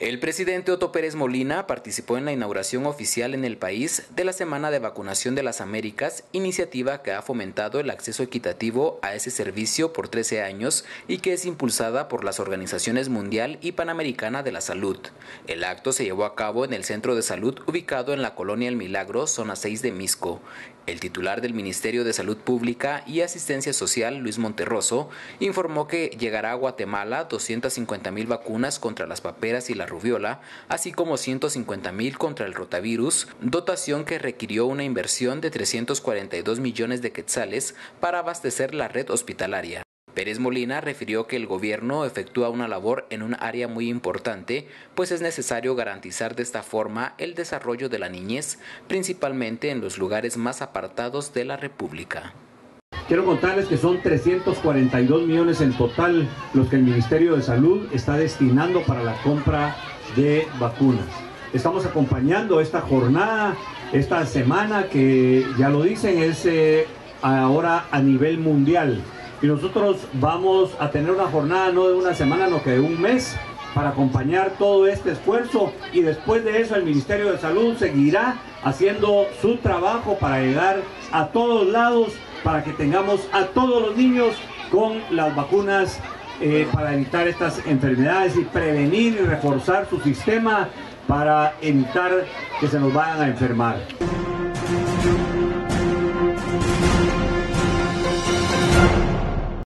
El presidente Otto Pérez Molina participó en la inauguración oficial en el país de la Semana de Vacunación de las Américas, iniciativa que ha fomentado el acceso equitativo a ese servicio por 13 años y que es impulsada por las Organizaciones Mundial y Panamericana de la Salud. El acto se llevó a cabo en el Centro de Salud ubicado en la Colonia El Milagro, zona 6 de Misco. El titular del Ministerio de Salud Pública y Asistencia Social, Luis Monterroso, informó que llegará a Guatemala 250,000 vacunas contra las paperas y la rubiola, así como 150,000 contra el rotavirus, dotación que requirió una inversión de 342 millones de quetzales para abastecer la red hospitalaria. Pérez Molina refirió que el gobierno efectúa una labor en un área muy importante, pues es necesario garantizar de esta forma el desarrollo de la niñez, principalmente en los lugares más apartados de la República. Quiero contarles que son 342 millones en total los que el Ministerio de Salud está destinando para la compra de vacunas. Estamos acompañando esta jornada, esta semana que ya lo dicen es ahora a nivel mundial. Y nosotros vamos a tener una jornada no de una semana, sino que de un mes para acompañar todo este esfuerzo, y después de eso el Ministerio de Salud seguirá haciendo su trabajo para llegar a todos lados, para que tengamos a todos los niños con las vacunas para evitar estas enfermedades y prevenir y reforzar su sistema para evitar que se nos vayan a enfermar.